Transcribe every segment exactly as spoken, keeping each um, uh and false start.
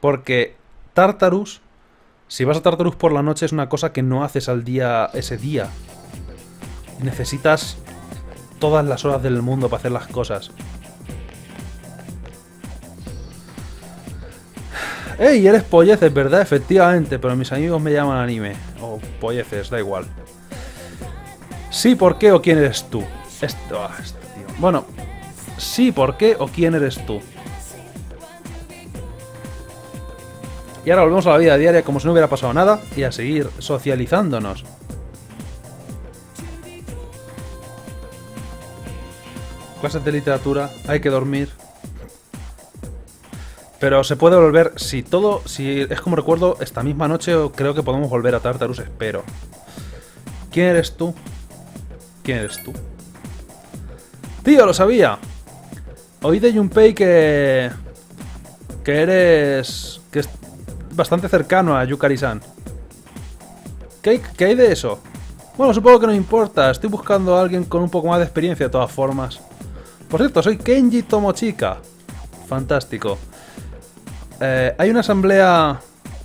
Porque Tartarus, si vas a Tartarus por la noche, es una cosa que no haces al día ese día. Necesitas todas las horas del mundo para hacer las cosas. ¡Ey! Eres polleces, ¿verdad? Efectivamente, pero mis amigos me llaman anime. O polleces, da igual. Sí, ¿por qué o quién eres tú? Esto, ah, este tío. Bueno, sí, ¿por qué o quién eres tú? Y ahora volvemos a la vida diaria como si no hubiera pasado nada y a seguir socializándonos. Clases de literatura, hay que dormir. Pero se puede volver, si todo, si es como recuerdo, esta misma noche creo que podemos volver a Tartarus, espero. ¿Quién eres tú? ¿Quién eres tú? ¡Tío, lo sabía! Oí de Junpei que... que eres... que es bastante cercano a Yukari-san. ¿Qué hay, ¿Qué hay de eso? Bueno, supongo que no importa, estoy buscando a alguien con un poco más de experiencia de todas formas. Por cierto, soy Kenji Tomochika. Fantástico. Eh, hay una asamblea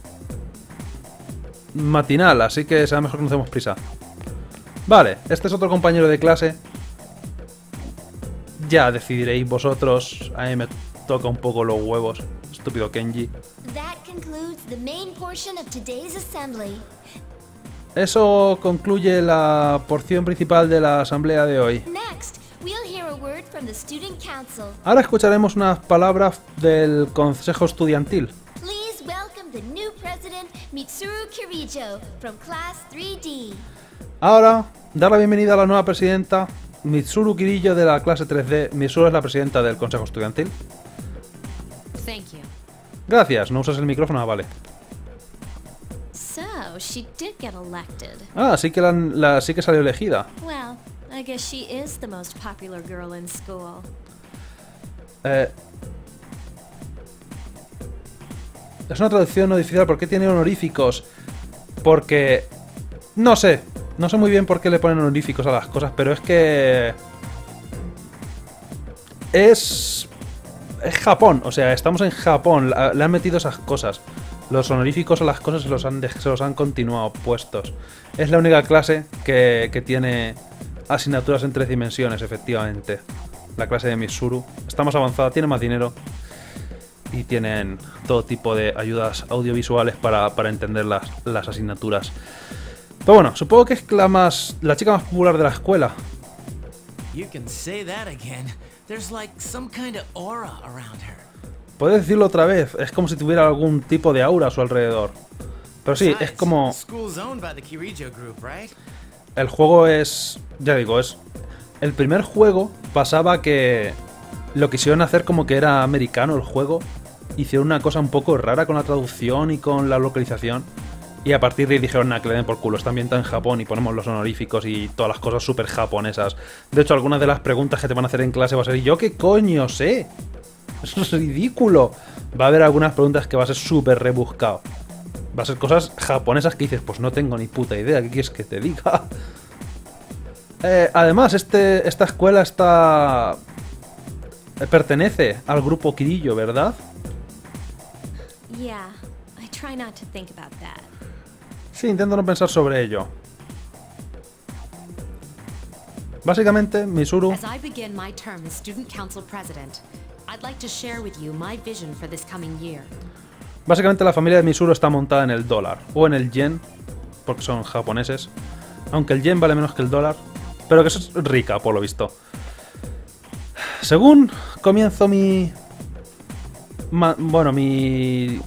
matinal, así que será mejor que nos demos prisa. Vale, este es otro compañero de clase. Ya decidiréis vosotros. A mí me toca un poco los huevos. Estúpido Kenji. Eso concluye la porción principal de la asamblea de hoy. Ahora escucharemos unas palabras del Consejo Estudiantil. Ahora, dar la bienvenida a la nueva presidenta, Mitsuru Kirillo de la clase tres D. Mitsuru es la presidenta del Consejo Estudiantil. Gracias, no usas el micrófono, ah, vale. Ah, sí que, la, la, sí que salió elegida. I guess she is the most popular girl in school. Eh, es una traducción no difícil. ¿Por qué tiene honoríficos? Porque... no sé. No sé muy bien por qué le ponen honoríficos a las cosas, pero es que... Es... es Japón. O sea, estamos en Japón. Le han metido esas cosas. Los honoríficos a las cosas se los han, de se los han continuado puestos. Es la única clase que, que tiene... asignaturas en tres dimensiones, efectivamente. La clase de Mitsuru está más avanzada, tiene más dinero y tienen todo tipo de ayudas audiovisuales para, para entender las, las asignaturas. Pero bueno, supongo que es la más la chica más popular de la escuela. Puedes decirlo otra vez, es como si tuviera algún tipo de aura a su alrededor. Pero sí, es como... el juego es... ya digo, es... el primer juego pasaba que... lo quisieron hacer como que era americano el juego. Hicieron una cosa un poco rara con la traducción y con la localización. Y a partir de ahí dijeron, nah, que le den por culo. Está ambientado en Japón y ponemos los honoríficos y todas las cosas súper japonesas. De hecho, algunas de las preguntas que te van a hacer en clase va a ser, ¿y yo qué coño sé? Eso es ridículo. Va a haber algunas preguntas que va a ser súper rebuscado. Va a ser cosas japonesas que dices, pues no tengo ni puta idea, ¿qué quieres que te diga? Eh, además, este, esta escuela está... eh, pertenece al grupo Kirillo, ¿verdad? Yeah, I try not to think about that. Sí, intento no pensar sobre ello. Básicamente, Mitsuru... As I begin my term as Student Council President, I'd like to share with you my vision for this coming year. Básicamente la familia de Mitsuru está montada en el dólar, o en el yen, porque son japoneses. Aunque el yen vale menos que el dólar, pero que es rica, por lo visto. Según comienzo mi... Ma... bueno, mi...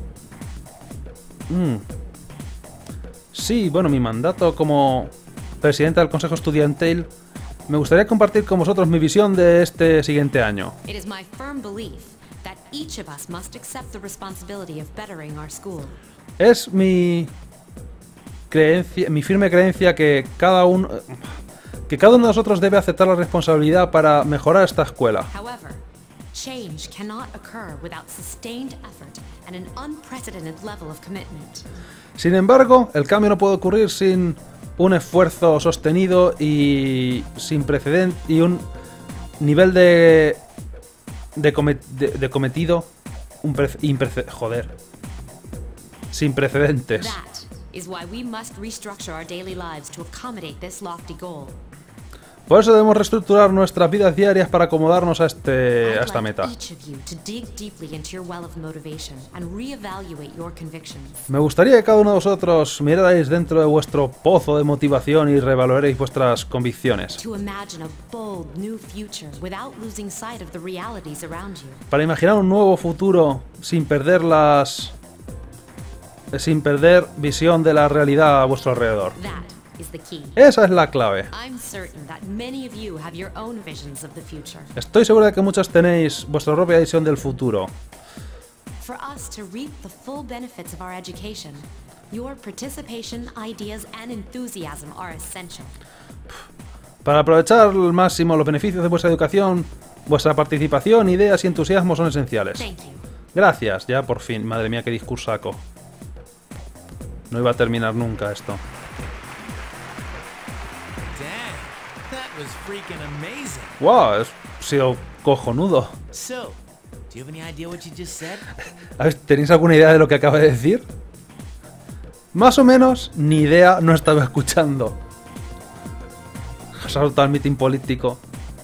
Mm. Sí, bueno, mi mandato como presidenta del Consejo Estudiantil, me gustaría compartir con vosotros mi visión de este siguiente año. It is my firm belief that each of us must accept the responsibility of bettering our school. Es mi creencia, mi firme creencia que cada uno que cada uno de nosotros debe aceptar la responsabilidad para mejorar esta escuela. However, change cannot occur without sustained effort and an unprecedented level of commitment. Sin embargo, el cambio no puede ocurrir sin un esfuerzo sostenido y sin precedente y un nivel de de, comet, de, de cometido un pre imprece joder. Sin precedentes. That is why we must restructure our daily lives to accommodate this lofty goal. Por eso debemos reestructurar nuestras vidas diarias para acomodarnos a, este, a I'd esta like meta. each of you to dig deeply into your well of motivation and reevaluate your convictions. Me gustaría que cada uno de vosotros mirarais dentro de vuestro pozo de motivación y reevaluaréis vuestras convicciones. To imagine a bold new future without losing sight of the realities around you. Para imaginar un nuevo futuro sin perder las... sin perder visión de la realidad a vuestro alrededor. That is the key. Esa es la clave. I'm certain that many of you have your own visions of the future. Estoy seguro de que muchos tenéis vuestra propia visión del futuro. For us to reap the full benefits of our education, your participation, ideas, and enthusiasm are essential. Para aprovechar al máximo los beneficios de vuestra educación, vuestra participación, ideas y entusiasmo son esenciales. Thank you. Gracias, ya por fin. Madre mía, qué discursaco. No iba a terminar nunca esto. Dang, that was freaking amazing. ¡Wow! Ha sido cojonudo. So, do you have any idea what you just said? A ver, ¿tenéis alguna idea de lo que acaba de decir? Más o menos, ni idea, no estaba escuchando. Ha saltado el mitin político.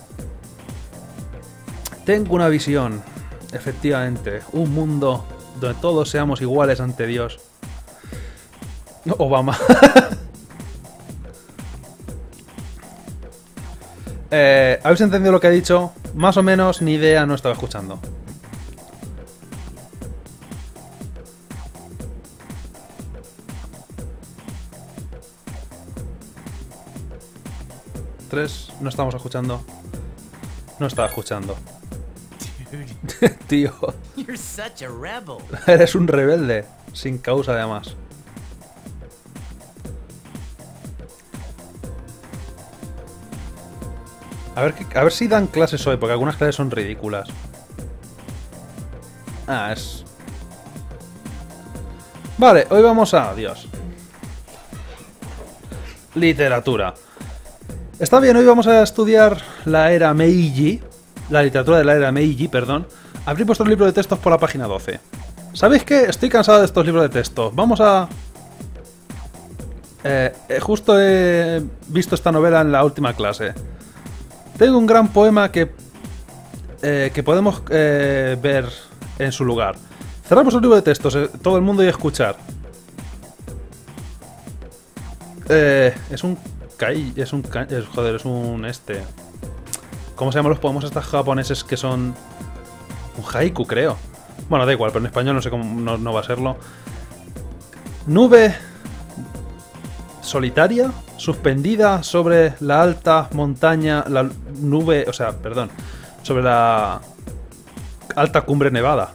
Tengo una visión, efectivamente. Un mundo donde todos seamos iguales ante Dios. Obama. eh, ¿Habéis entendido lo que ha dicho? Más o menos, ni idea, no estaba escuchando. Tres, no estamos escuchando. No estaba escuchando. Dude, Tío, you're such a rebel. eres un rebelde. Sin causa, además. A ver, qué- a ver si dan clases hoy, porque algunas clases son ridículas. Ah, es... Vale, hoy vamos a... Dios. Literatura. Está bien, hoy vamos a estudiar la era Meiji. La literatura de la era Meiji, perdón. Abrí vuestro libro de textos por la página doce. ¿Sabéis qué? Estoy cansado de estos libros de texto. Vamos a... Eh, eh, justo he visto esta novela en la última clase. Tengo un gran poema que, eh, que podemos eh, ver en su lugar. Cerramos el libro de textos, eh, todo el mundo y escuchar. Eh, es un kai, es un kai, es, joder, es un este. ¿Cómo se llaman los poemas estos japoneses que son un haiku, creo? Bueno, da igual, pero en español no sé cómo no, no va a serlo. Nube solitaria, suspendida sobre la alta montaña, la nube, o sea, perdón, sobre la alta cumbre nevada.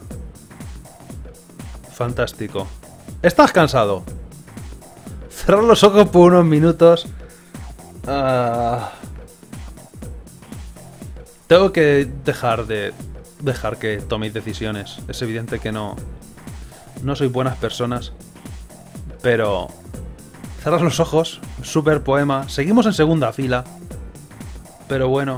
Fantástico. ¿Estás cansado? Cerrar los ojos por unos minutos. Ah, tengo que dejar de dejar que toméis decisiones. Es evidente que no no sois buenas personas, pero cerrad los ojos, super poema. Seguimos en segunda fila. Pero bueno.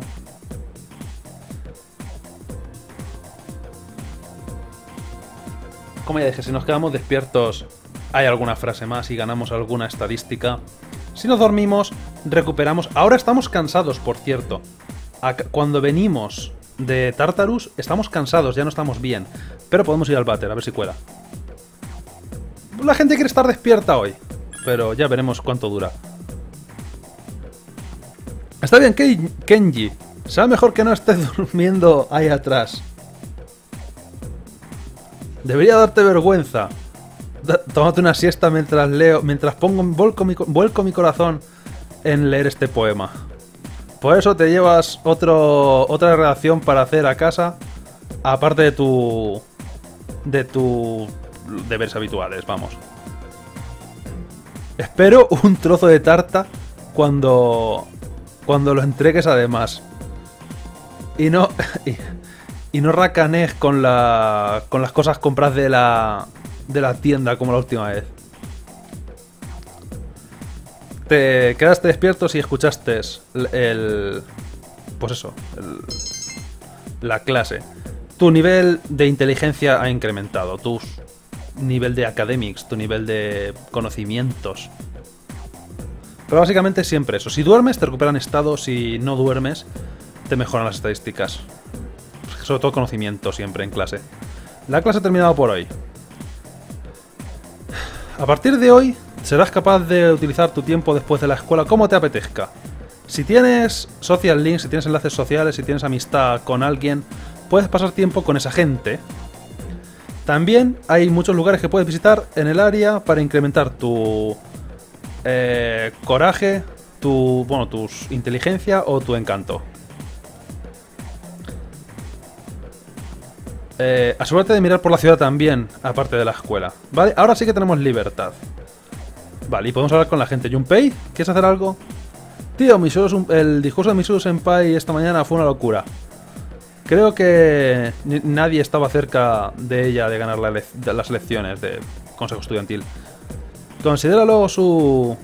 Como ya dije, si nos quedamos despiertos hay alguna frase más y ganamos alguna estadística. Si nos dormimos, recuperamos. Ahora estamos cansados, por cierto. Ac- Cuando venimos de Tartarus, estamos cansados, ya no estamos bien. Pero podemos ir al váter, a ver si cuela. La gente quiere estar despierta hoy, pero ya veremos cuánto dura. Está bien, Ken- Kenji. Será mejor que no estés durmiendo ahí atrás. Debería darte vergüenza. Da- Tómate una siesta mientras leo, mientras pongo, vuelco mi, co- vuelco mi corazón en leer este poema. Por eso te llevas otro, otra redacción para hacer a casa, aparte de tu, de tu deberes habituales, vamos. Espero un trozo de tarta cuando, cuando lo entregues, además. Y no, y, y no racanees con la, con las cosas compradas de la, de la tienda como la última vez. Te quedaste despierto si escuchaste el, el pues eso, el- la clase. tu nivel de inteligencia ha incrementado, tu nivel de academics, tu nivel de conocimientos. Pero básicamente siempre eso. Si duermes te recuperan estado, si no duermes te mejoran las estadísticas. Sobre todo conocimiento siempre en clase. La clase ha terminado por hoy. A partir de hoy serás capaz de utilizar tu tiempo después de la escuela como te apetezca. Si tienes social links, si tienes enlaces sociales, si tienes amistad con alguien, puedes pasar tiempo con esa gente. También hay muchos lugares que puedes visitar en el área para incrementar tu eh, coraje, tu, bueno, tu inteligencia o tu encanto. Eh, asegúrate de mirar por la ciudad también, aparte de la escuela. Vale, ahora sí que tenemos libertad. Vale, y podemos hablar con la gente. Junpei, ¿quieres hacer algo? Tío, Misuru, el discurso de Misuru Senpai esta mañana fue una locura. Creo que nadie estaba cerca de ella de ganar la ele de las elecciones de Consejo Estudiantil. Considéralo su...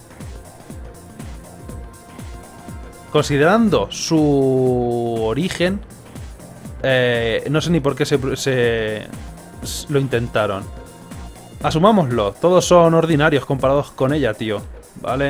Considerando su origen, eh, no sé ni por qué se, se lo intentaron. Asumámoslo, todos son ordinarios comparados con ella, tío. Vale.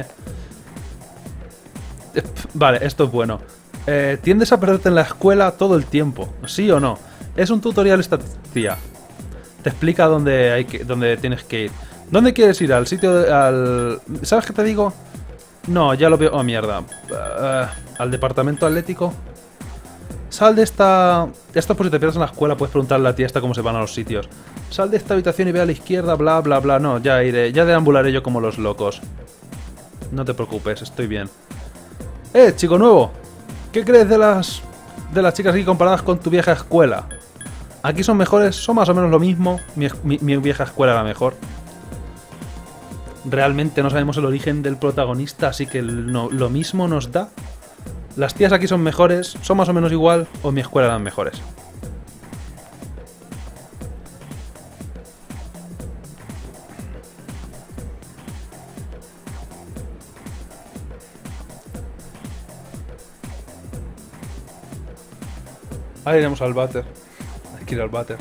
Vale, esto es bueno. Eh, tiendes a perderte en la escuela todo el tiempo, ¿sí o no? Es un tutorial esta tía. Te explica dónde hay que, dónde tienes que ir. ¿Dónde quieres ir? Al sitio de, al... ¿Sabes qué te digo? No, ya lo veo. Oh, mierda. Uh, al departamento atlético. Sal de esta... Esto por si te pierdes en la escuela, puedes preguntarle a la tía esta cómo se van a los sitios. Sal de esta habitación y ve a la izquierda, bla, bla, bla. No, ya iré. Ya deambularé yo como los locos. No te preocupes, estoy bien. ¡Eh, chico nuevo! ¿Qué crees de las de las chicas aquí comparadas con tu vieja escuela? Aquí son mejores, son más o menos lo mismo. Mi, mi, mi vieja escuela era mejor. Realmente no sabemos el origen del protagonista, así que no, lo mismo nos da. Las tías aquí son mejores, son más o menos igual, o mi escuela eran mejores. Ahora iremos al váter. Hay que ir al váter.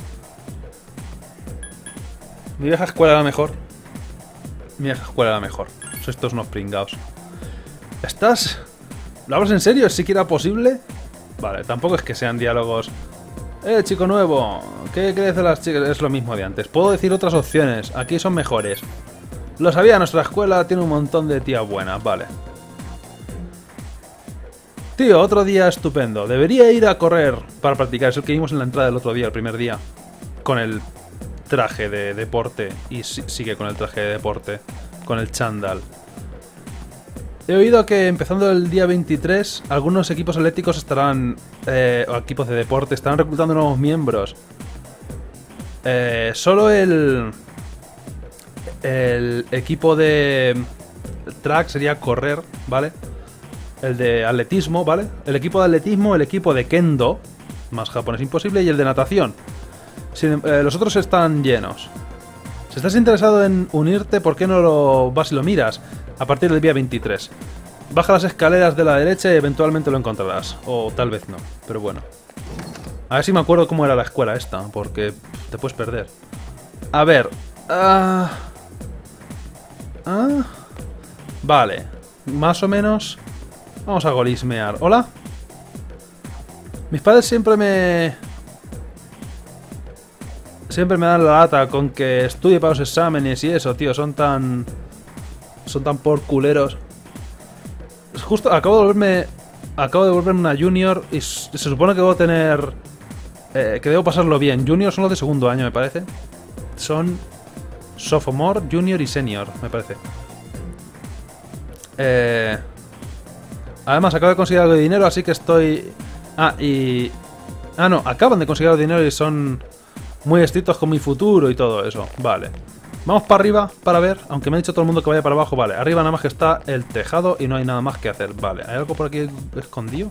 Mi vieja escuela era mejor. Mi vieja escuela era mejor. Son estos unos pringaos. ¿Estás? ¿Lo hablas en serio? ¿Es siquiera posible? Vale, tampoco es que sean diálogos. Eh, chico nuevo. ¿Qué crees de las chicas? Es lo mismo de antes. Puedo decir otras opciones. Aquí son mejores. Lo sabía, nuestra escuela tiene un montón de tías buenas. Vale. Tío, otro día estupendo. Debería ir a correr para practicar. Es el que vimos en la entrada del otro día, el primer día. Con el traje de deporte. Y sigue con el traje de deporte. Con el chándal. He oído que empezando el día veintitrés, algunos equipos atléticos estarán... Eh, o equipos de deporte estarán reclutando nuevos miembros. Eh, solo el... El equipo de... track sería correr, ¿vale? El de atletismo, ¿vale? El equipo de atletismo, el equipo de kendo, más japonés imposible, y el de natación. Sin, eh, los otros están llenos. Si estás interesado en unirte, ¿por qué no lo vas y lo miras? A partir del día veintitrés. Baja las escaleras de la derecha y eventualmente lo encontrarás. O tal vez no, pero bueno. A ver si me acuerdo cómo era la escuela esta, porque te puedes perder. A ver... Uh... Ah... Vale. Más o menos... Vamos a golismear. ¿Hola? Mis padres siempre me... Siempre me dan la lata con que estudie para los exámenes y eso, tío. Son tan... Son tan por culeros. Justo acabo de volverme... Acabo de volverme una junior y se supone que debo tener... Eh, que debo pasarlo bien. Junior son los de segundo año, me parece. Son... Sophomore, junior y senior, me parece. Eh... Además, acabo de conseguir algo de dinero, así que estoy... Ah, y... Ah, no, acaban de conseguir algo de dinero y son muy estrictos con mi futuro y todo eso. Vale. Vamos para arriba para ver, aunque me ha dicho todo el mundo que vaya para abajo. Vale, arriba nada más que está el tejado y no hay nada más que hacer. Vale, ¿hay algo por aquí escondido?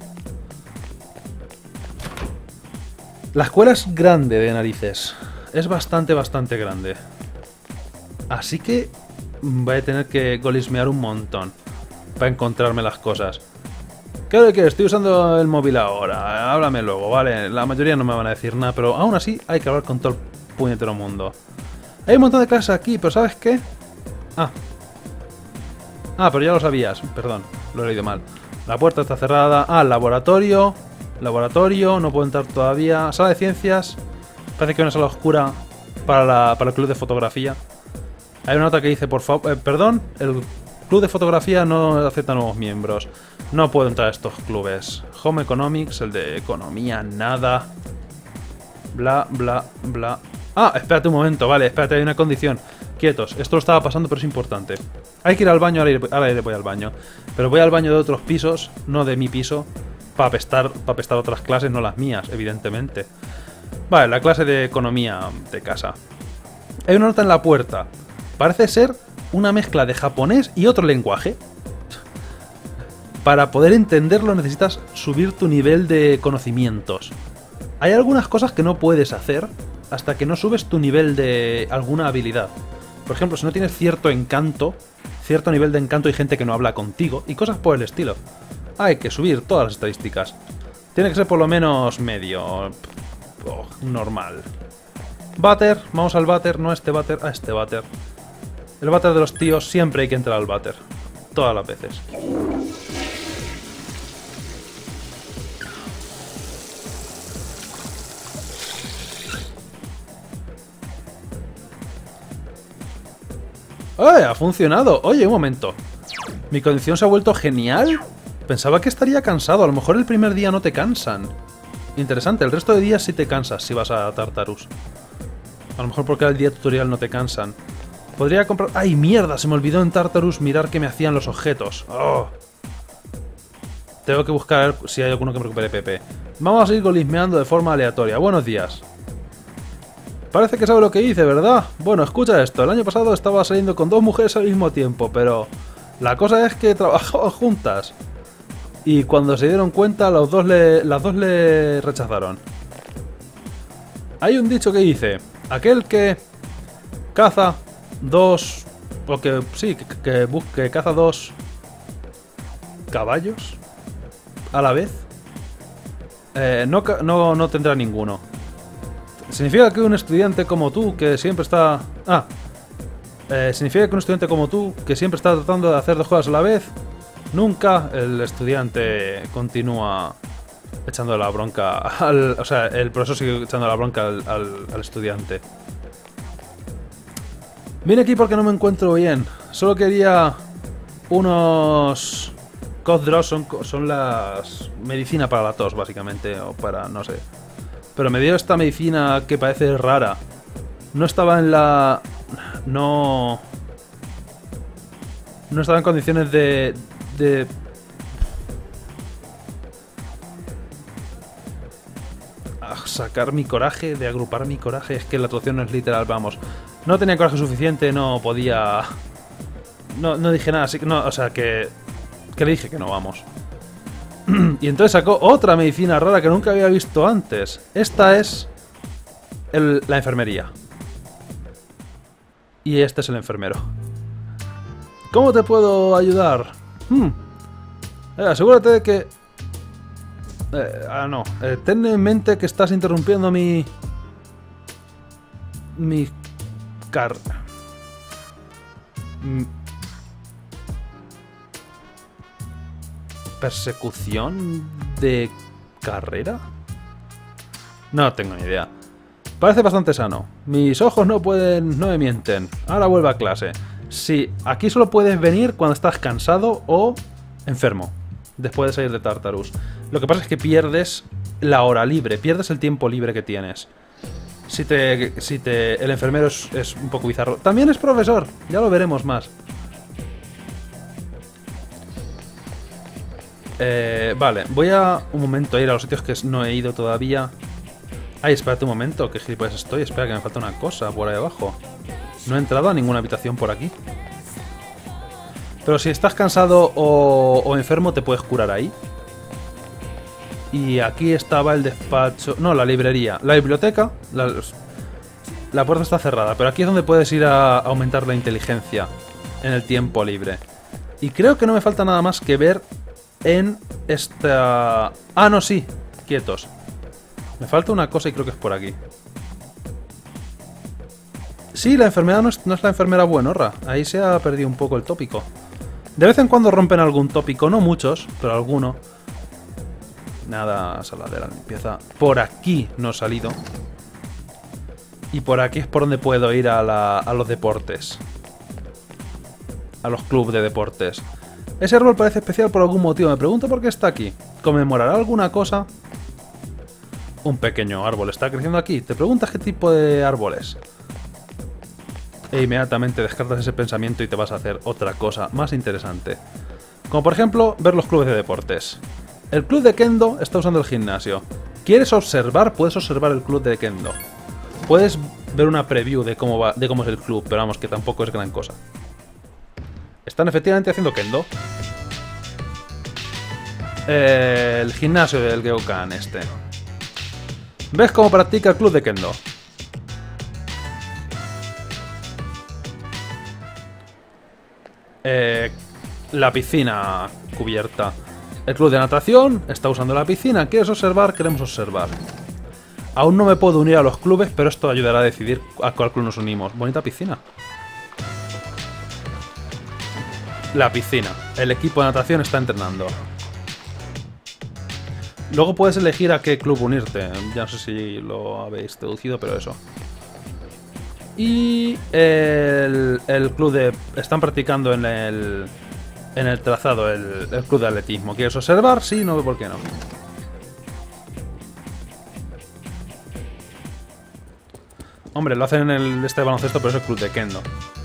La escuela es grande de narices. Es bastante, bastante grande. Así que voy a tener que golismear un montón para encontrarme las cosas. ¿Qué es lo que estoy usando el móvil ahora? Háblame luego, ¿vale? La mayoría no me van a decir nada, pero aún así hay que hablar con todo el puñetero mundo. Hay un montón de clases aquí, pero ¿sabes qué? Ah. Ah, pero ya lo sabías. Perdón, lo he leído mal. La puerta está cerrada. Ah, laboratorio. Laboratorio, no puedo entrar todavía. Sala de ciencias. Parece que hay una sala oscura para, la, para el club de fotografía. Hay una nota que dice, por favor, eh, perdón, el club de fotografía no acepta nuevos miembros. No puedo entrar a estos clubes. Home Economics, el de economía, nada. Bla, bla, bla. Ah, espérate un momento, vale, espérate, hay una condición. Quietos, esto lo estaba pasando, pero es importante. Hay que ir al baño, ahora iré, ahora iré voy al baño. Pero voy al baño de otros pisos, no de mi piso, para apestar, para apestar otras clases, no las mías, evidentemente. Vale, la clase de economía de casa. Hay una nota en la puerta. Parece ser una mezcla de japonés y otro lenguaje. Para poder entenderlo necesitas subir tu nivel de conocimientos. Hay algunas cosas que no puedes hacer hasta que no subes tu nivel de alguna habilidad. Por ejemplo, si no tienes cierto encanto, cierto nivel de encanto, hay gente que no habla contigo y cosas por el estilo. Hay que subir todas las estadísticas. Tiene que ser por lo menos medio... Oh, normal. Váter, vamos al váter, no a este váter, a este váter. El váter de los tíos, siempre hay que entrar al váter. Todas las veces. ¡Eh! ¡Ha funcionado! Oye, un momento. ¿Mi condición se ha vuelto genial? Pensaba que estaría cansado. A lo mejor el primer día no te cansan. Interesante, el resto de días sí te cansas si vas a Tartarus. A lo mejor porque el día tutorial no te cansan. Podría comprar... ¡Ay, mierda! Se me olvidó en Tartarus mirar qué me hacían los objetos. ¡Oh! Tengo que buscar si hay alguno que me recupere P P. Vamos a ir golismeando de forma aleatoria. Buenos días. Parece que sabe lo que hice, ¿verdad? Bueno, escucha esto. El año pasado estaba saliendo con dos mujeres al mismo tiempo, pero... la cosa es que trabajaban juntas. Y cuando se dieron cuenta, los dos le, las dos le rechazaron. Hay un dicho que dice... aquel que caza dos... o que... sí, que, que, que caza dos... caballos a la vez, eh, no, no, no tendrá ninguno. Significa que un estudiante como tú, que siempre está... Ah, eh, significa que un estudiante como tú, que siempre está tratando de hacer dos cosas a la vez, nunca el estudiante continúa echando la bronca al... o sea, el profesor sigue echando la bronca al, al, al estudiante. Vine aquí porque no me encuentro bien. Solo quería unos... cough drops, son, son las... medicina para la tos, básicamente, o para... no sé. Pero me dio esta medicina que parece rara. No estaba en la... No... No estaba en condiciones de... de... sacar mi coraje, de agrupar mi coraje. Es que la traducción no es literal, vamos. No tenía coraje suficiente, no podía... No, no dije nada, así que no, o sea que... que le dije que no, vamos. Y entonces sacó otra medicina rara que nunca había visto antes. Esta es... el, la enfermería. Y este es el enfermero. ¿Cómo te puedo ayudar? Hmm. Eh, asegúrate de que... Eh, ah, no. Eh, ten en mente que estás interrumpiendo mi... Mi... car... Mi... ¿Persecución de carrera? No tengo ni idea. Parece bastante sano. Mis ojos no pueden... no me mienten. Ahora vuelve a clase. Sí, aquí solo puedes venir cuando estás cansado o enfermo. Después de salir de Tartarus. Lo que pasa es que pierdes la hora libre. Pierdes el tiempo libre que tienes. Si te... si te... el enfermero es, es un poco bizarro. También es profesor. Ya lo veremos más. Eh, vale, voy a un momento a ir a los sitios que no he ido todavía. Ay, espérate un momento, qué gilipollas estoy. Espera, que me falta una cosa por ahí abajo. No he entrado a ninguna habitación por aquí. Pero si estás cansado o, o enfermo, te puedes curar ahí. Y aquí estaba el despacho... no, la librería. La biblioteca. La, la puerta está cerrada, pero aquí es donde puedes ir a aumentar la inteligencia en el tiempo libre. Y creo que no me falta nada más que ver en esta... Ah, no, sí. Quietos. Me falta una cosa y creo que es por aquí. Sí, la enfermedad no es, no es la enfermera buenorra. Ahí se ha perdido un poco el tópico. De vez en cuando rompen algún tópico. No muchos, pero alguno. Nada, sala de la limpieza. Por aquí no he salido. Y por aquí es por donde puedo ir a, la, a los deportes. A los clubes de deportes. Ese árbol parece especial por algún motivo. Me pregunto por qué está aquí. ¿Conmemorará alguna cosa? Un pequeño árbol está creciendo aquí. Te preguntas qué tipo de árbol es. E inmediatamente descartas ese pensamiento y te vas a hacer otra cosa más interesante. Como por ejemplo, ver los clubes de deportes. El club de Kendo está usando el gimnasio. ¿Quieres observar? Puedes observar el club de Kendo. Puedes ver una preview de cómo va, de cómo es el club, pero vamos, que tampoco es gran cosa. Están efectivamente haciendo Kendo. Eh, el gimnasio del Geokan este. ¿Ves cómo practica el club de Kendo? Eh, la piscina cubierta. El club de natación está usando la piscina. ¿Quieres observar? Queremos observar. Aún no me puedo unir a los clubes, pero esto ayudará a decidir a cuál club nos unimos. Bonita piscina. La piscina. El equipo de natación está entrenando. Luego puedes elegir a qué club unirte. Ya no sé si lo habéis deducido, pero eso. Y el, el club de... Están practicando en el... En el trazado, el, el club de atletismo. ¿Quieres observar? Sí, no veo por qué no. Hombre, lo hacen en el, este baloncesto, pero es el club de Kendo.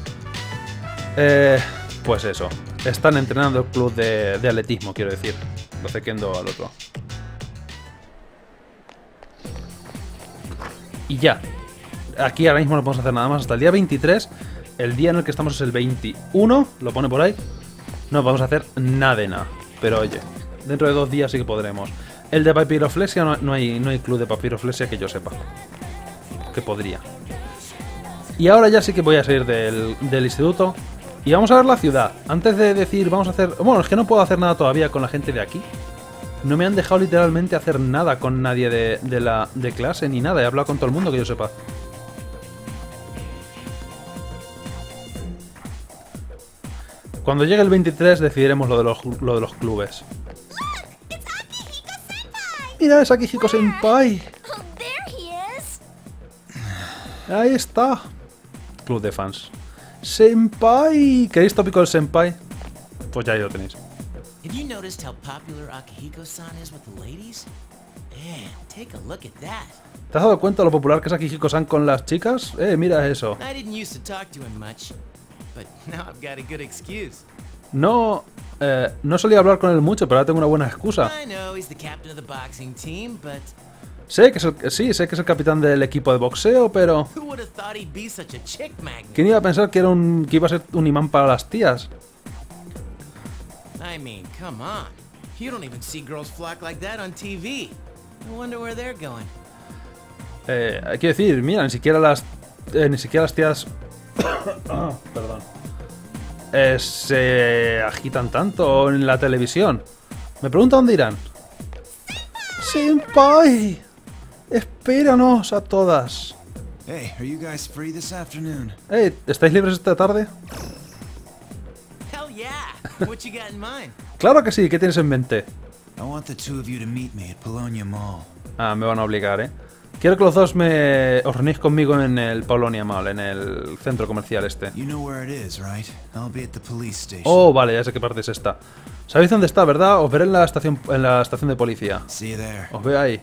Eh, pues eso. Están entrenando el club de, de atletismo, quiero decir. Lo de Kendo al otro. Y ya. Aquí ahora mismo no podemos hacer nada más hasta el día veintitrés. El día en el que estamos es el veintiuno. Lo pone por ahí. No podemos hacer nada de nada. Pero oye, dentro de dos días sí que podremos. El de papiroflexia no, no, hay, no hay club de papiroflexia que yo sepa. Que podría. Y ahora ya sí que voy a salir del, del instituto. Y vamos a ver la ciudad. Antes de decir vamos a hacer... Bueno, es que no puedo hacer nada todavía con la gente de aquí. No me han dejado literalmente hacer nada con nadie de, de la de clase ni nada. He hablado con todo el mundo que yo sepa. Cuando llegue el veintitrés decidiremos lo de los, lo de los clubes. Mira, es Akihiko Senpai. Oh, there he is. Ahí está. Club de fans. Senpai. ¿Queréis tópico del Senpai? Pues ya ahí lo tenéis. Have you noticed how popular Akihiko-san is with the ladies? Man, take a look at that. ¿Te has dado cuenta de lo popular que es Akihiko-san con las chicas? Eh, mira eso. I didn't used to talk to him much, but now I've got a good excuse. No, eh, no solía hablar con él mucho, pero ahora tengo una buena excusa. I know he's the captain of the boxing team, but Sé que es el, sí, sé que es el capitán del equipo de boxeo, pero... who would have thought he'd be such a chick magnet? ¿Quién iba a pensar que, era un, que iba a ser un imán para las tías? I mean, come on. You don't even see girls flock like that on T V. I wonder where they're going. Eh, hay que decir, mira, ni siquiera las... Eh, ni siquiera las tías... Perdón. Eh, se agitan tanto en la televisión. Me pregunto dónde irán. ¡Senpai! Espéranos a todas. Hey, are you guys free this afternoon? Hey, ¿estáis libres esta tarde? Hell yeah! What you got in mind? Claro que sí, ¿qué tienes en mente? I want the two of you to meet me at Polonia Mall. Ah, me van a obligar, ¿eh? Quiero que los dos me os reunéis conmigo en el Polonia Mall, en el centro comercial este. You know where it is, right? I'll be at the police station. Oh, vale, ya sé qué parte es esta. ¿Sabéis dónde está, verdad? Os veré en la estación, en la estación de policía. See you there. Os veo ahí.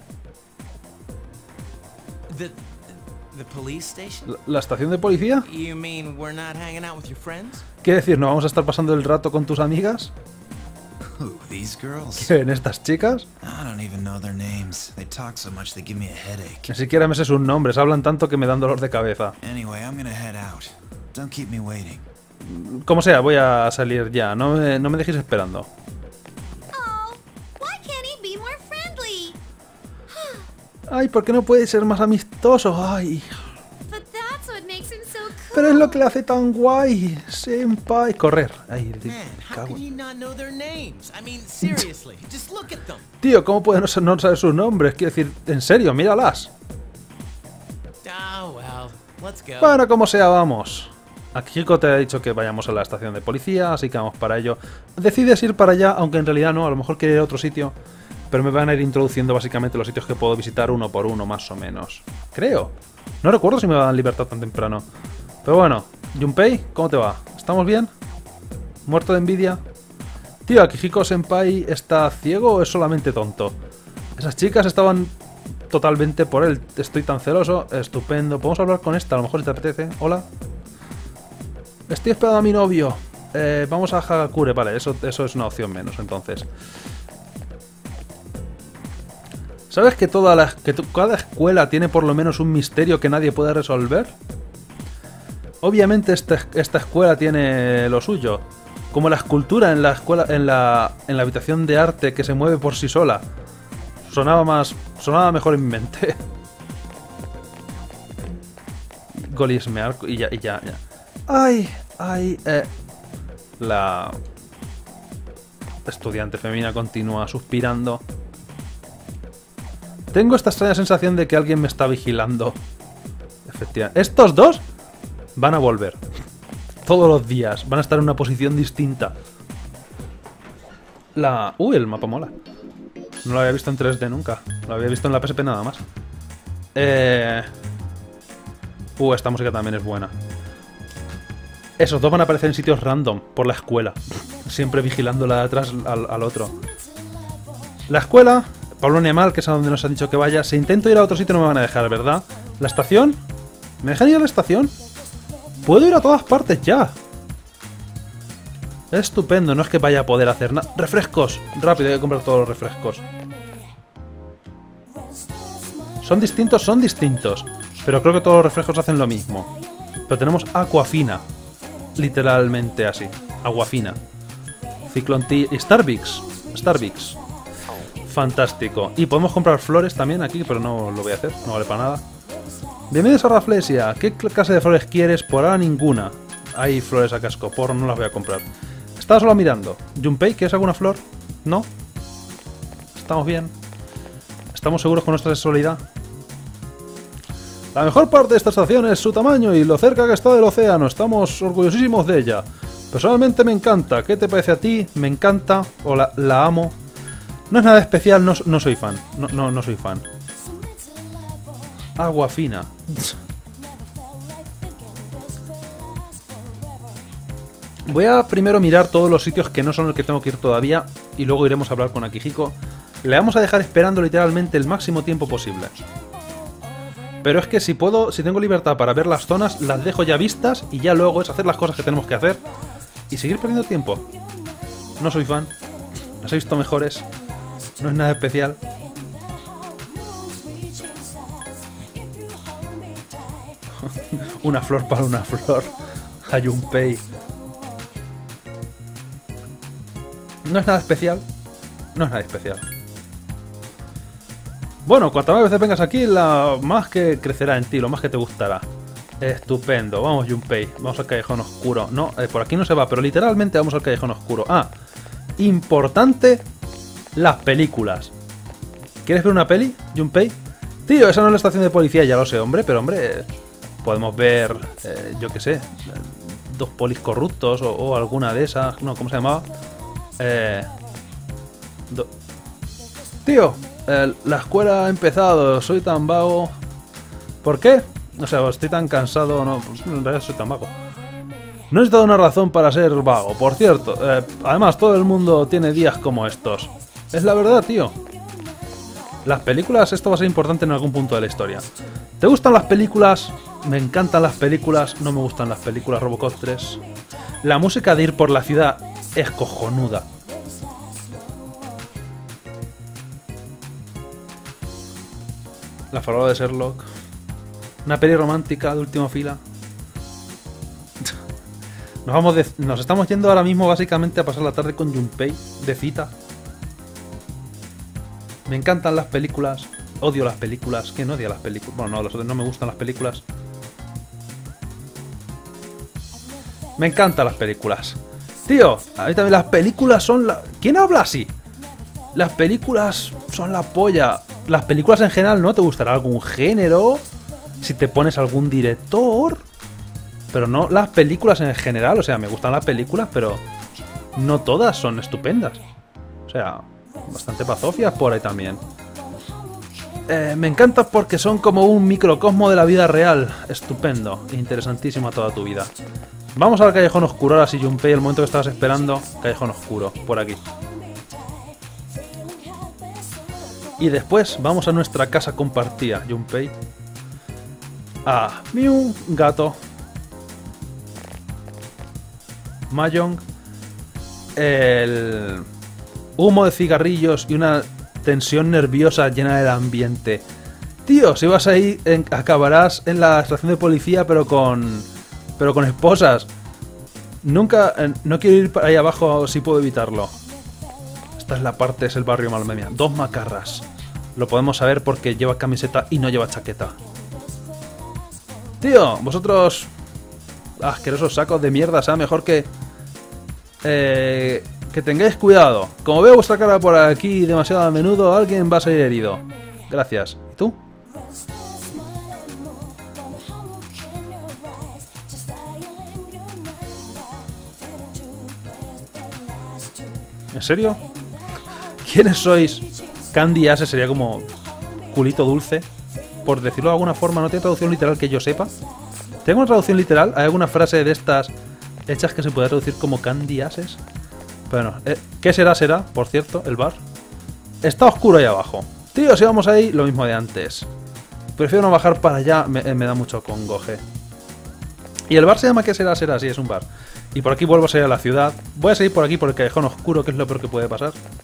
The the police station? ¿La, la estación de policía? You mean we're not hanging out with your friends? ¿Qué decir? ¿No vamos a estar pasando el rato con tus amigas? Who, these girls? ¿Quién, estas chicas? I don't even know their names. They talk so much they give me a headache. Ni siquiera me sé sus nombres, hablan tanto que me dan dolor de cabeza. Anyway, I'm gonna head out. Don't keep me waiting. Como sea, voy a salir ya, no me, no me dejéis esperando. Oh, why can't he be more friendly? Ay, ¿por qué no puede ser más amistoso? Ay. But that's That's what makes him so cool. Pero es lo que le hace tan guay, senpai. Correr. Ay, Man, me how cago can en- you not know their names? I mean, seriously, just look at them. Tío, ¿cómo puede no, sa- no saber sus nombres? Quiero decir, en serio, míralas. Oh, well, let's go. Bueno, como sea, vamos. Akihiko te ha dicho que vayamos a la estación de policía, así que vamos para ello. Decides ir para allá, aunque en realidad no, a lo mejor quiere ir a otro sitio. Pero me van a ir introduciendo básicamente los sitios que puedo visitar uno por uno, más o menos. Creo. No recuerdo si me dan libertad tan temprano. Pero bueno, Junpei, ¿cómo te va? ¿Estamos bien? ¿Muerto de envidia? Tío, ¿Akihiko Senpai está ciego o es solamente tonto? Esas chicas estaban totalmente por él. Estoy tan celoso. Estupendo. Podemos hablar con esta, a lo mejor si te apetece. Hola. Estoy esperando a mi novio. Eh, vamos a Hagakure. Vale, eso, eso es una opción menos, entonces. ¿Sabes que, toda la, que tu- cada escuela tiene por lo menos un misterio que nadie puede resolver? Obviamente esta, esta escuela tiene lo suyo. Como la escultura en la escuela, en la, en la habitación de arte que se mueve por sí sola. Sonaba más. Sonaba mejor en mi mente. Golismear y ya, y ya, ya. Ay, ay, eh. La estudiante femenina continúa suspirando. Tengo esta extraña sensación de que alguien me está vigilando. Efectivamente. Estos dos van a volver. Todos los días. Van a estar en una posición distinta. La... Uy, el mapa mola. No lo había visto en tres D nunca. Lo había visto en la P S P nada más. Eh... Uh, esta música también es buena. Esos dos van a aparecer en sitios random por la escuela. Siempre vigilándola de atrás al, al otro. La escuela, Pablo Nemal, que es a donde nos han dicho que vaya. Si intento ir a otro sitio no me van a dejar, ¿verdad? ¿La estación? ¿Me dejan ir a la estación? Puedo ir a todas partes ya. Estupendo, no es que vaya a poder hacer nada. ¡Refrescos! Rápido, hay que comprar todos los refrescos. Son distintos, son distintos. Pero creo que todos los refrescos hacen lo mismo. Pero tenemos Aquafina. Literalmente así. Aguafina. Ciclone Tea y Starbix. Starbix. Fantástico. Y podemos comprar flores también aquí, pero no lo voy a hacer. No vale para nada. Bienvenidos a Rafflesia. ¿Qué clase de flores quieres? Por ahora ninguna. Hay flores a casco porro, no las voy a comprar. Estaba solo mirando. Junpei, ¿quieres alguna flor? ¿No? ¿Estamos bien? ¿Estamos seguros con nuestra sexualidad? La mejor parte de esta estación es su tamaño y lo cerca que está del océano. Estamos orgullosísimos de ella. Personalmente me encanta. ¿Qué te parece a ti? Me encanta. O la, la amo. No es nada especial, no, no soy fan. No, no, no soy fan. Agua fina. Voy a primero mirar todos los sitios que no son los que tengo que ir todavía. Y luego iremos a hablar con Akihiko. Le vamos a dejar esperando literalmente el máximo tiempo posible. Pero es que si puedo, si tengo libertad para ver las zonas, las dejo ya vistas y ya luego es hacer las cosas que tenemos que hacer y seguir perdiendo tiempo. No soy fan. Las he visto mejores. No es nada especial. Una flor para una flor. A Junpei. No es nada especial. No es nada especial. Bueno, cuantas más veces vengas aquí, la más que crecerá en ti, lo más que te gustará. Estupendo. Vamos, Junpei. Vamos al callejón oscuro. No, eh, por aquí no se va, pero literalmente vamos al callejón oscuro. Ah, importante, las películas. ¿Quieres ver una peli, Junpei? Tío, esa no es la estación de policía, ya lo sé, hombre, pero hombre, podemos ver, eh, yo qué sé, dos polis corruptos o, o alguna de esas. No, ¿cómo se llamaba? Eh... Do... Tío, eh, la escuela ha empezado, soy tan vago. ¿Por qué? O sea, estoy tan cansado, no, en realidad soy tan vago. No he dado una razón para ser vago, por cierto. Eh, además, todo el mundo tiene días como estos. Es la verdad, tío. Las películas, esto va a ser importante en algún punto de la historia. ¿Te gustan las películas? Me encantan las películas, no me gustan las películas. Robocop tres. La música de ir por la ciudad es cojonuda. La farola de Sherlock. Una peli romántica de última fila. Nos, vamos de, nos estamos yendo ahora mismo básicamente a pasar la tarde con Junpei de cita. Me encantan las películas. Odio las películas. ¿Quién odia las películas? Bueno, no, los, no me gustan las películas. Me encantan las películas. Tío, a mí también las películas son la... ¿Quién habla así? Las películas son la polla. Las películas en general, ¿no? ¿Te gustará algún género? Si te pones algún director. Pero no las películas en general. O sea, me gustan las películas, pero no todas son estupendas. O sea, bastante pazofias por ahí también. Eh, me encanta porque son como un microcosmo de la vida real. Estupendo. Interesantísimo a toda tu vida. Vamos al callejón oscuro. Ahora sí, Junpei, el momento que estabas esperando. Callejón oscuro, por aquí. Y después vamos a nuestra casa compartida, Junpei. A Miu, gato. Mahjong. El humo de cigarrillos y una tensión nerviosa llena del ambiente. Tío, si vas ahí en, acabarás en la estación de policía, pero con pero con esposas. Nunca, eh, no quiero ir para ahí abajo si puedo evitarlo. Esta es la parte, es el barrio Malmemia. Dos macarras. Lo podemos saber porque lleva camiseta y no lleva chaqueta. Tío, vosotros... asquerosos sacos de mierda, sea mejor que... Eh, que tengáis cuidado. Como veo vuestra cara por aquí demasiado a menudo, alguien va a salir herido. Gracias. ¿Y tú? ¿En serio? ¿Quiénes sois? Candy Ase sería como culito dulce. Por decirlo de alguna forma, ¿no tiene traducción literal que yo sepa? ¿Tengo una traducción literal? ¿Hay alguna frase de estas hechas que se pueda traducir como Candy Ases? Bueno, eh, ¿qué será? Será, por cierto, el bar. Está oscuro ahí abajo. Tío, si vamos ahí, lo mismo de antes. Prefiero no bajar para allá, me, eh, me da mucho congoje. Y el bar se llama ¿Qué será? Será, sí, es un bar. Y por aquí vuelvo a salir a la ciudad. Voy a seguir por aquí por el callejón oscuro, que es lo peor que puede pasar.